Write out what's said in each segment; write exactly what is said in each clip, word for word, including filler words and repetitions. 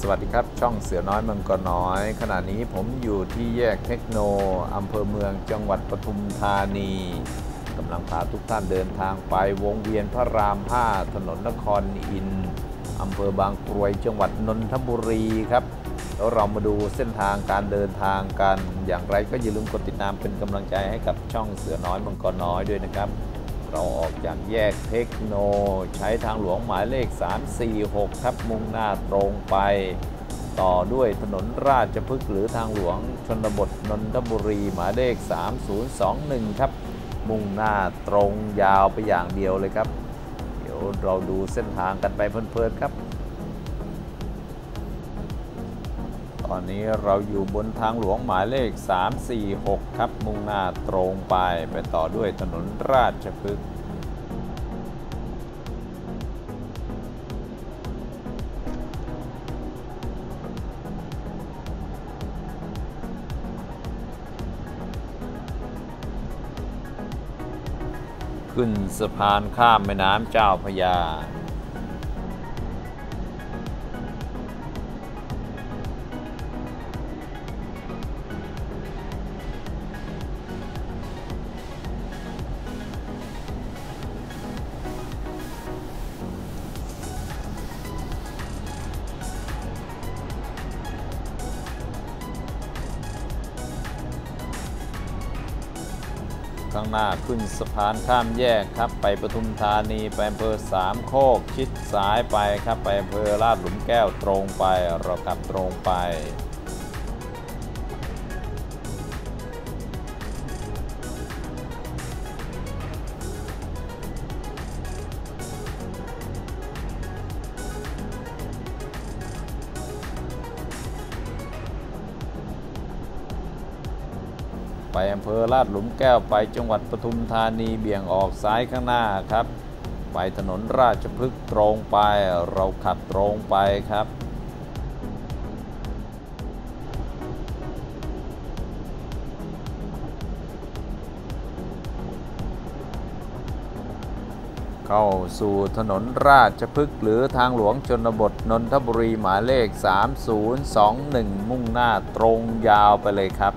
สวัสดีครับช่องเสือน้อยมังกรน้อยขณะนี้ผมอยู่ที่แยกเทคโนอำเภอเมืองจังหวัดปทุมธานีกำลังพาทุกท่านเดินทางไปวงเวียนพระรามห้าถนนนครอินทร์อำเภอบางกรวยจังหวัดนนทบุรีครับแล้วเรามาดูเส้นทางการเดินทางกันอย่างไรก็อย่าลืมกดติดตามเป็นกำลังใจให้กับช่องเสือน้อยมังกรน้อยด้วยนะครับเราออกจากแยกเทคโนใช้ทางหลวงหมายเลขสาม สี่ หกครับมุ่งหน้าตรงไปต่อด้วยถนนราชพฤกษ์หรือทางหลวงชนบทนนทบุรีหมายเลขสาม ศูนย์ สอง หนึ่งครับมุ่งหน้าตรงยาวไปอย่างเดียวเลยครับเดี๋ยวเราดูเส้นทางกันไปเพลินๆครับตอนนี้เราอยู่บนทางหลวงหมายเลขสาม สี่ หกครับมุ่งหน้าตรงไปไปต่อด้วยถนนราชพฤกษ์ขึ้นสะพานข้ามแม่น้ำเจ้าพระยาข้างหน้าขึ้นสะพานข้ามแยกครับไปปทุมธานีไปอำเภอสามโคกชิดซ้ายไปครับไปอำเภอลาดหลุมแก้วตรงไปเรากลับตรงไปไปอำเภอลาดหลุมแก้วไปจังหวัดปทุมธานีเบี่ยงออกซ้ายข้างหน้าครับไปถนนราชพฤกษ์ตรงไปเราขับตรงไปครับเข้าสู่ถนนราชพฤกษ์หรือทางหลวงชนบทนนทบุรีหมายเลขสาม ศูนย์ สอง หนึ่งมุ่งหน้าตรงยาวไปเลยครับ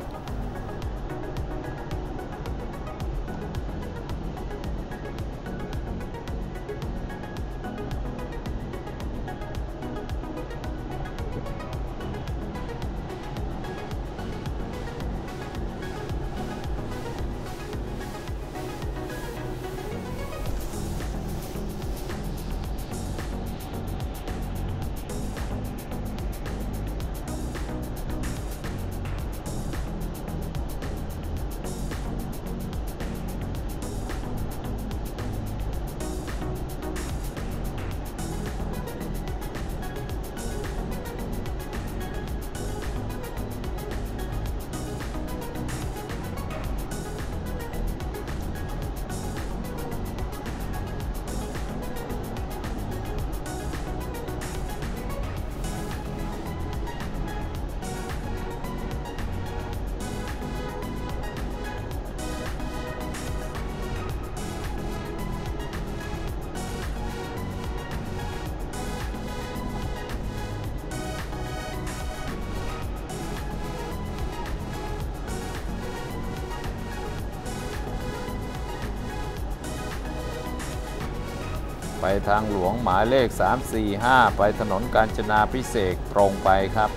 ไปทางหลวงหมายเลขสาม สี่ ห้าไปถนนกาญจนาภิเษกตรงไปครับ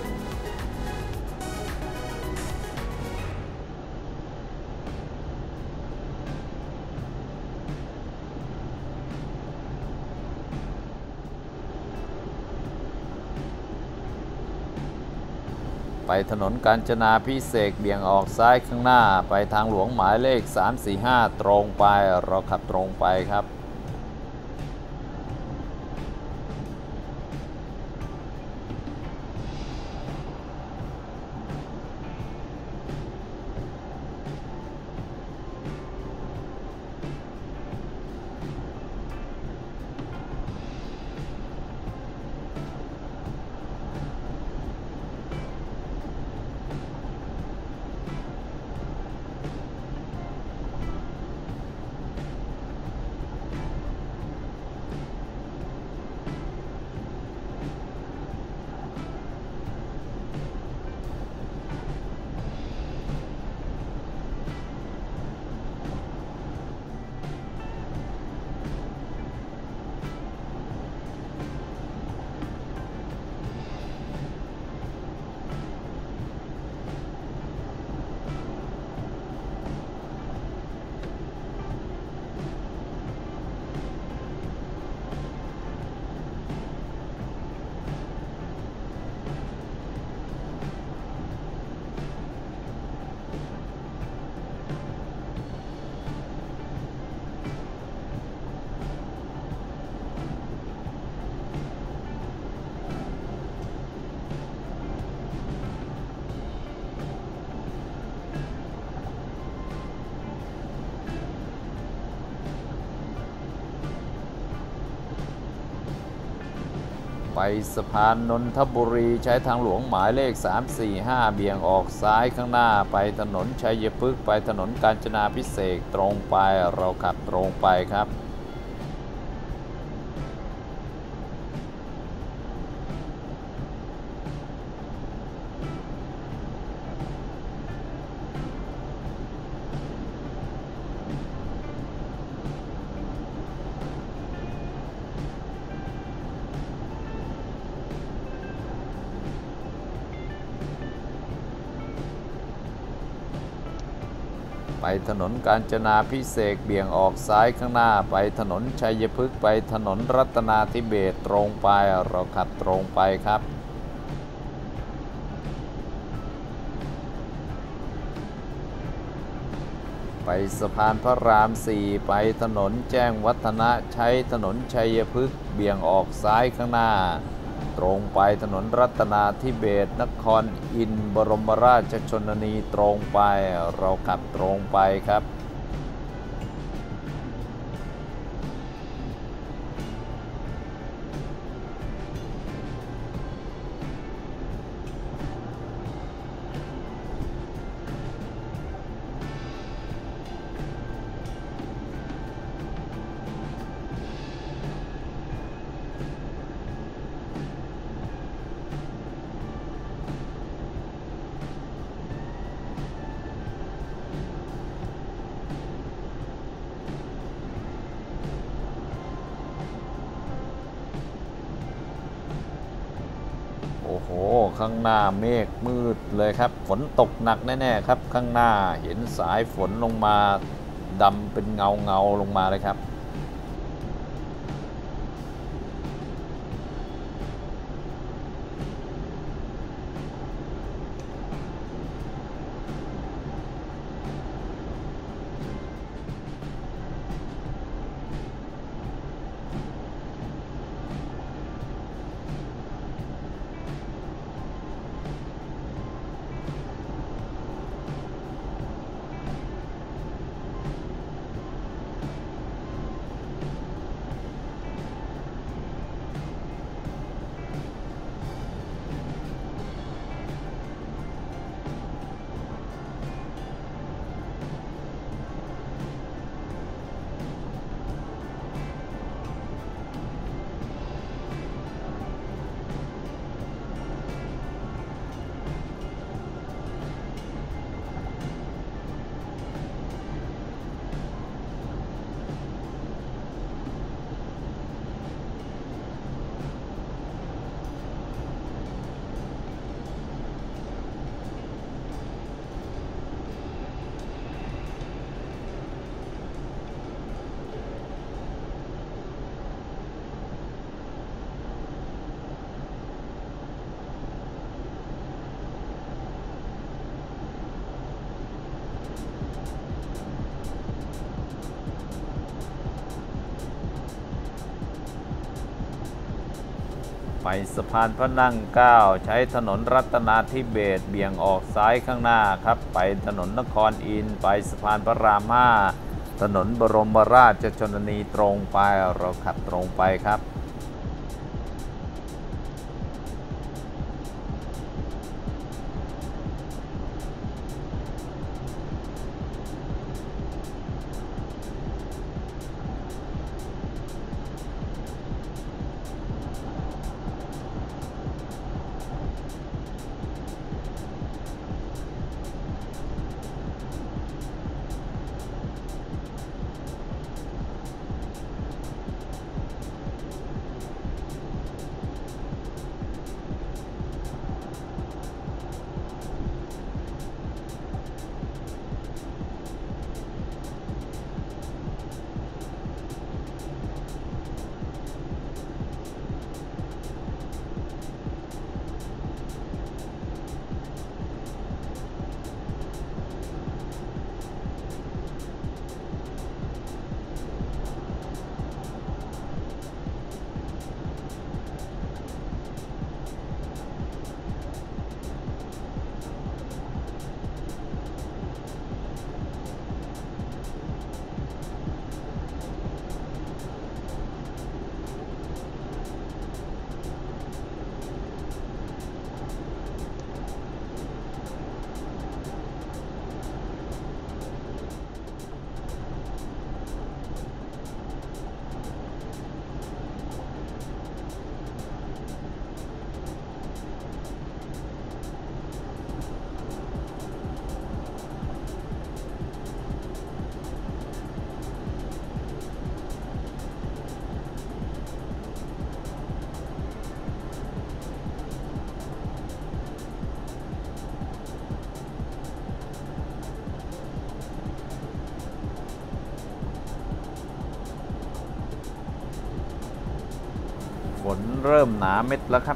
ไปถนนกาญจนาภิเษกเบี่ยงออกซ้ายข้างหน้าไปทางหลวงหมายเลขสาม สี่ ห้าตรงไปเราขับตรงไปครับไปสะพานนนทบุรีใช้ทางหลวงหมายเลขสามสี่ห้าเบี่ยงออกซ้ายข้างหน้าไปถนนชัยพฤกษ์ไปถนนกาญจนาภิเษกตรงไปเราขับตรงไปครับไปถนนกาญจนาภิเษกเบี่ยงออกซ้ายข้างหน้าไปถนนชัยพฤกษ์ไปถนนรัตนาธิเบศรตรงไปเราขับตรงไปครับไปสะพานพระรามสี่ไปถนนแจ้งวัฒนะใช้ถนนชัยพฤกษ์เบี่ยงออกซ้ายข้างหน้าตรงไปถนนรัตนาธิเบศรนครอินทร์บรมราชชนนีตรงไปเราขับตรงไปครับโอ้โหข้างหน้าเมฆมืดเลยครับฝนตกหนักแน่ๆครับข้างหน้าเห็นสายฝนลงมาดำเป็นเงาเงาลงมาเลยครับไปสะพานพระนั่งเกล้าใช้ถนนรัตนาธิเบศรเบี่ยงออกซ้ายข้างหน้าครับไปถนนนครอินทร์ไปสะพานพระรามห้าถนนบรมราชชนนีตรงไปเราขับตรงไปครับนเริ่มหนาเม็ดแล้วครับ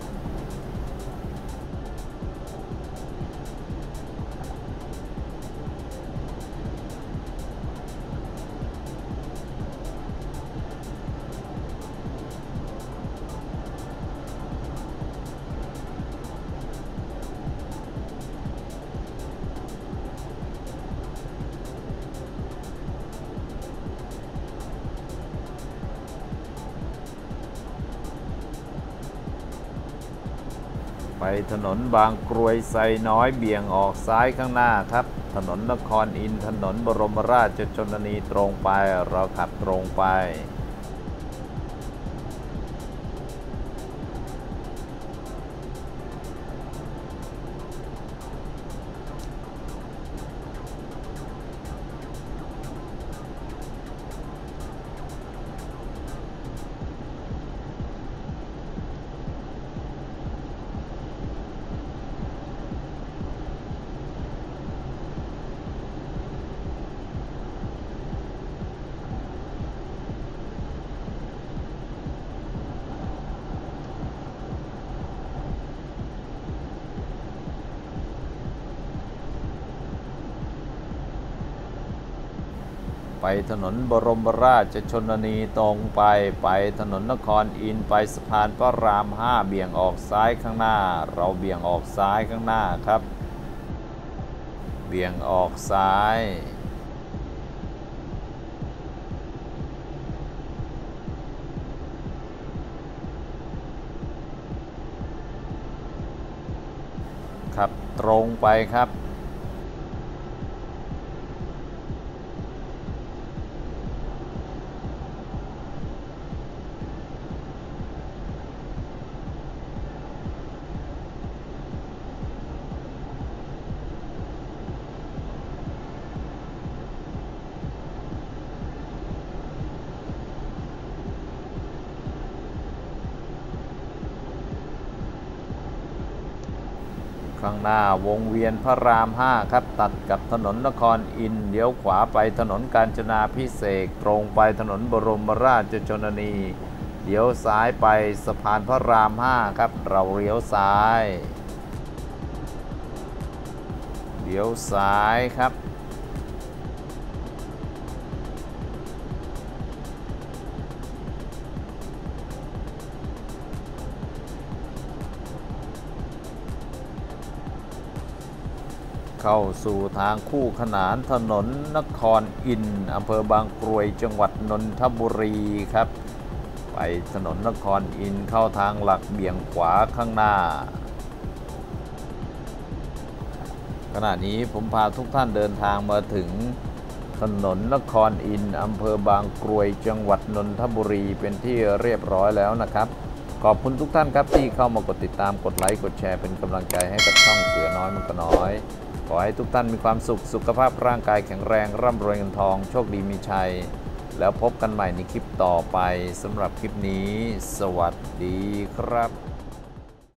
ไปถนนบางกรวยไซน้อยเบี่ยงออกซ้ายข้างหน้าครับถนนนครอินทร์ถนนบรมราชชนนีตรงไปเราขับตรงไปไปถนนบรมราชชนนีตรงไปไปถนนนครอินทร์ไปสะพานพระรามห้าเบี่ยงออกซ้ายข้างหน้าเราเบี่ยงออกซ้ายข้างหน้าครับเบี่ยงออกซ้ายขับตรงไปครับข้างหน้าวงเวียนพระรามห้าครับตัดกับถนนนครอินทร์เลี้ยวขวาไปถนนกาญจนาภิเษกตรงไปถนนบรมราชชนนีเลี้ยวซ้ายไปสะพานพระรามห้าครับเราเลี้ยวซ้ายเลี้ยวซ้ายครับเข้าสู่ทางคู่ขนานถนนนครอินทร์อำเภอบางกรวยจังหวัดนนทบุรีครับไปถนนนครอินทร์เข้าทางหลักเบี่ยงขวาข้างหน้าขณะนี้ผมพาทุกท่านเดินทางมาถึงถนนนครอินทร์อำเภอบางกรวยจังหวัดนนทบุรีเป็นที่เรียบร้อยแล้วนะครับขอบคุณทุกท่านครับที่เข้ามากดติดตามกดไลค์กดแชร์เป็นกำลังใจให้กับช่องเสือน้อยมันก็น้อยขอให้ทุกท่านมีความสุขสุขภาพร่างกายแข็งแรงร่ำรวยเงินทองโชคดีมีชัยแล้วพบกันใหม่ในคลิปต่อไปสำหรับคลิปนี้สวัสดีครับ